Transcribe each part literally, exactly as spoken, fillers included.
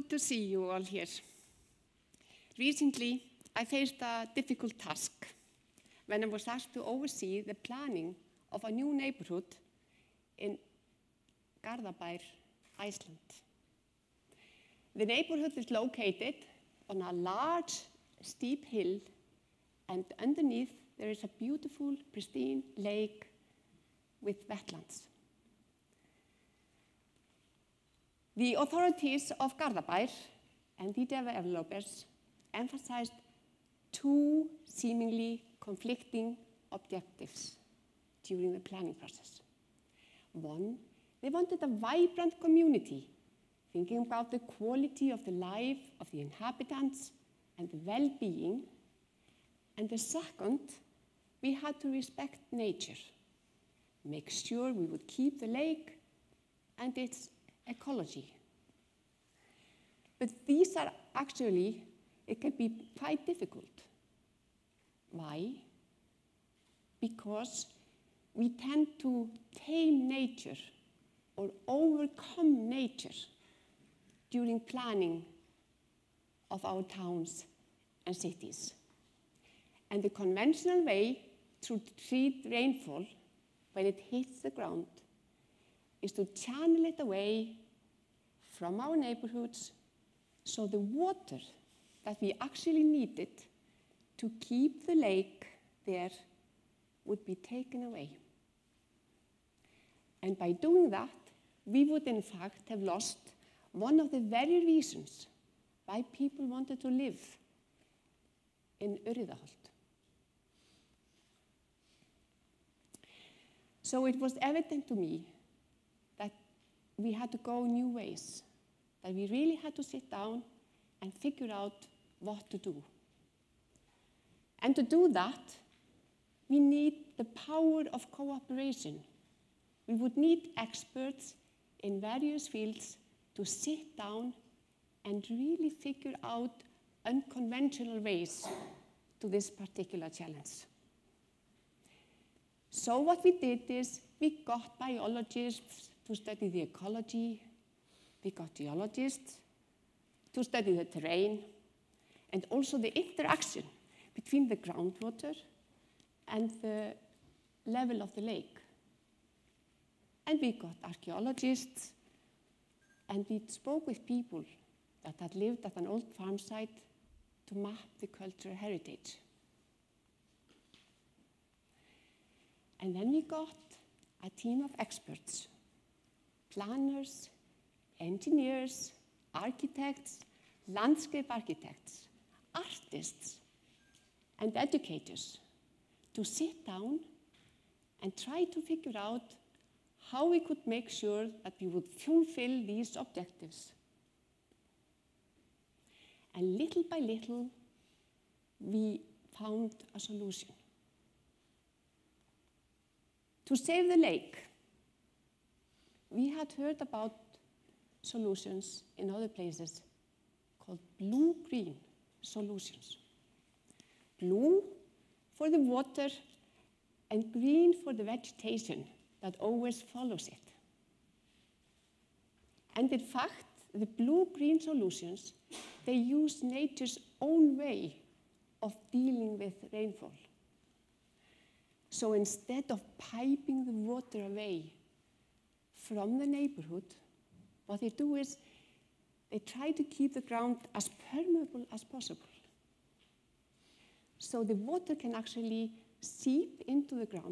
good to see you all here. Recently, I faced a difficult task when I was asked to oversee the planning of a new neighborhood in Garðabær, Iceland. The neighborhood is located on a large, steep hill, and underneath there is a beautiful, pristine lake with wetlands. The authorities of Garðabær and the developers emphasized two seemingly conflicting objectives during the planning process. One, they wanted a vibrant community, thinking about the quality of the life of the inhabitants and the well-being. And the second, we had to respect nature, make sure we would keep the lake and its ecology. But these are actually, it can be quite difficult. Why? Because we tend to tame nature or overcome nature during planning of our towns and cities. And the conventional way to treat rainfall when it hits the ground is to channel it away from our neighborhoods so the water that we actually needed to keep the lake there would be taken away. And by doing that, we would in fact have lost one of the very reasons why people wanted to live in Urriðaholt. So it was evident to me that we had to go new ways, that we really had to sit down and figure out what to do. And to do that, we need the power of cooperation. We would need experts in various fields to sit down and really figure out unconventional ways to this particular challenge. So what we did is we got biologists to study the ecology, we got geologists to study the terrain, and also the interaction between the groundwater and the level of the lake. And we got archaeologists, and we spoke with people that had lived at an old farm site to map the cultural heritage. And then we got a team of experts, planners, engineers, architects, landscape architects, artists, and educators to sit down and try to figure out how we could make sure that we would fulfill these objectives. And little by little, we found a solution. To save the lake, we had heard about solutions in other places called blue-green solutions. Blue for the water and green for the vegetation that always follows it. And in fact, the blue-green solutions, they use nature's own way of dealing with rainfall. So instead of piping the water away from the neighborhood, what they do is they try to keep the ground as permeable as possible. So the water can actually seep into the ground.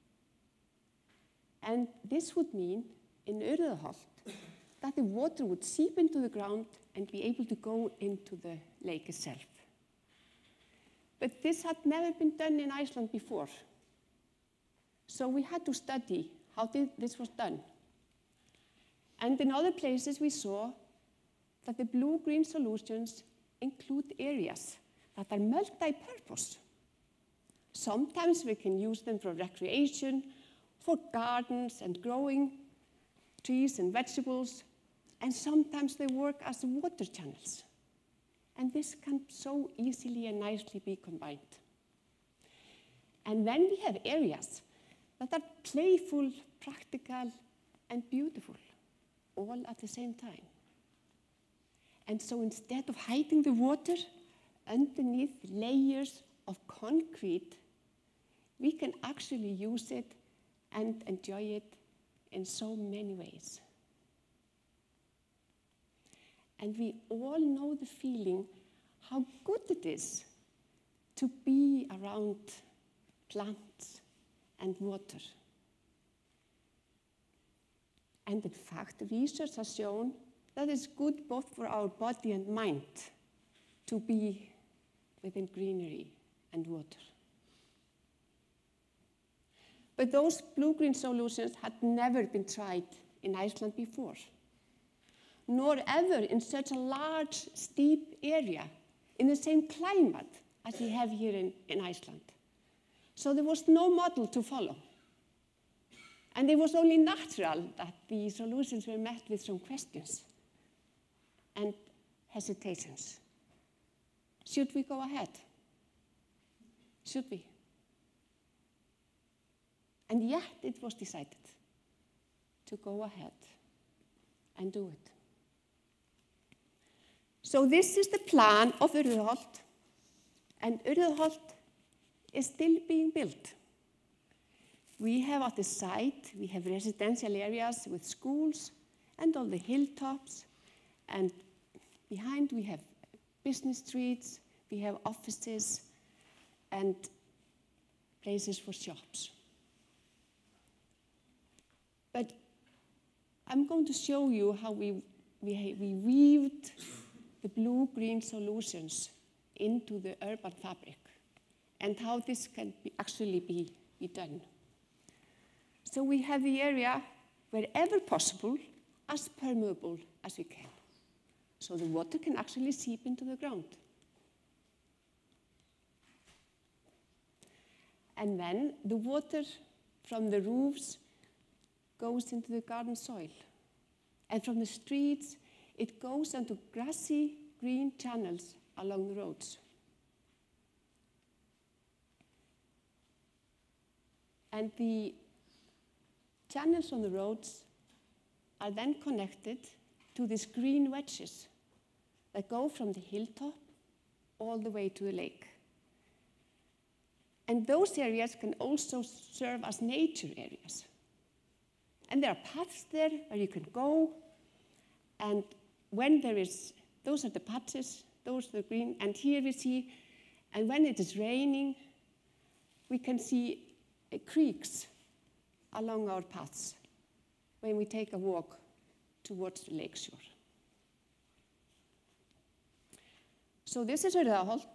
And this would mean, in Urriðaholt, that the water would seep into the ground and be able to go into the lake itself. But this had never been done in Iceland before. So we had to study how this was done. And in other places we saw that the blue-green solutions include areas that are multi-purpose. Sometimes we can use them for recreation, for gardens and growing trees and vegetables, and sometimes they work as water channels. And this can so easily and nicely be combined. And then we have areas that are playful, practical, and beautiful, all at the same time. And so instead of hiding the water underneath layers of concrete, we can actually use it and enjoy it in so many ways. And we all know the feeling how good it is to be around plants and water. And in fact, research has shown that it's good both for our body and mind to be within greenery and water. But those blue-green solutions had never been tried in Iceland before, nor ever in such a large, steep area in the same climate as we have here in, in Iceland. So there was no model to follow. And it was only natural that the solutions were met with some questions and hesitations. Should we go ahead? Should we? And yet it was decided to go ahead and do it. So this is the plan of Urriðaholt, and Urriðaholt is still being built. We have at the site, we have residential areas with schools and all the hilltops, and behind we have business streets, we have offices and places for shops. But I'm going to show you how we, we, we weaved the blue-green solutions into the urban fabric and how this can be, actually be, be done. So we have the area, wherever possible, as permeable as we can. So the water can actually seep into the ground. And then the water from the roofs goes into the garden soil. And from the streets, it goes into grassy green channels along the roads. And the channels on the roads are then connected to these green wedges that go from the hilltop all the way to the lake. And those areas can also serve as nature areas. And there are paths there where you can go, and when there is, those are the patches, those are the green, and here we see, and when it is raining, we can see uh, creeks along our paths when we take a walk towards the lakeshore. So this is Urriðaholt,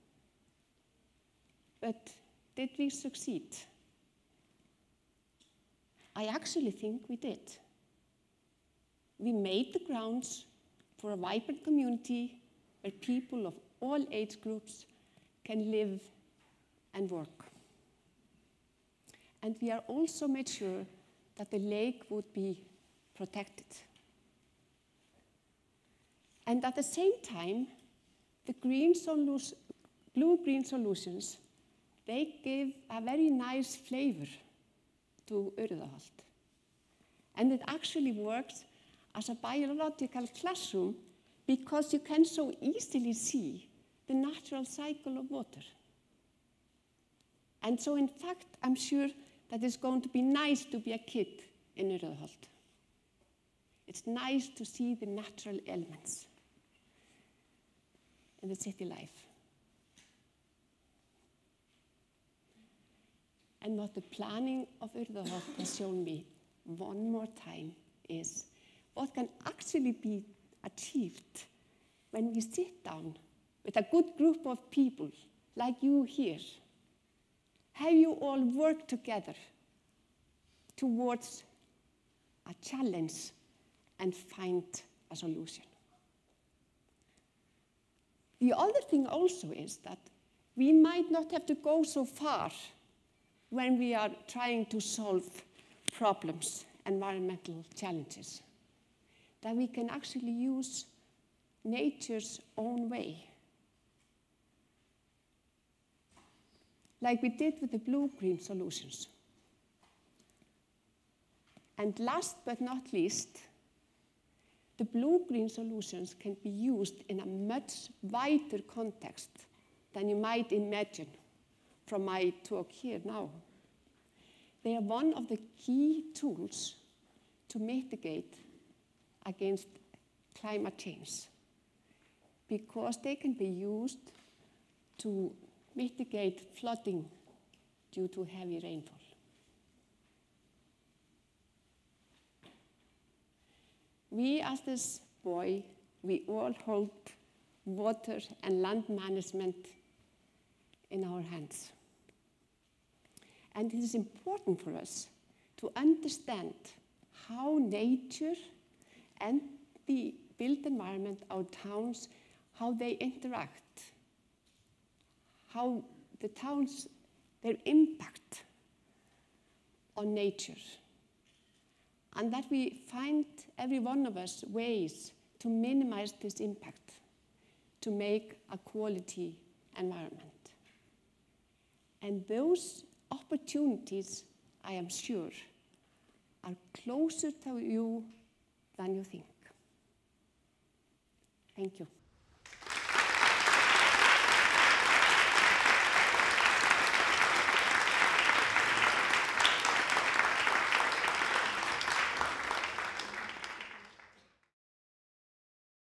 but did we succeed? I actually think we did. We made the grounds for a vibrant community where people of all age groups can live and work. And we are also made sure that the lake would be protected. And at the same time, the green solus- blue-green solutions, they give a very nice flavor to Urriðaholt. And it actually works as a biological classroom because you can so easily see the natural cycle of water. And so in fact, I'm sure that it's going to be nice to be a kid in Urriðaholt. It's nice to see the natural elements in the city life. And what the planning of Urriðaholt has shown me one more time is what can actually be achieved when we sit down with a good group of people like you here. Have you all worked together towards a challenge and find a solution? The other thing also is that we might not have to go so far when we are trying to solve problems, environmental challenges, that we can actually use nature's own way. Like we did with the blue-green solutions. And last but not least, the blue-green solutions can be used in a much wider context than you might imagine from my talk here now. They are one of the key tools to mitigate against climate change because they can be used to mitigate flooding due to heavy rainfall. We, as this boy, we all hold water and land management in our hands. And it is important for us to understand how nature and the built environment, our towns, how they interact, how the towns, their impact on nature. And that we find, every one of us, ways to minimize this impact, to make a quality environment. And those opportunities, I am sure, are closer to you than you think. Thank you.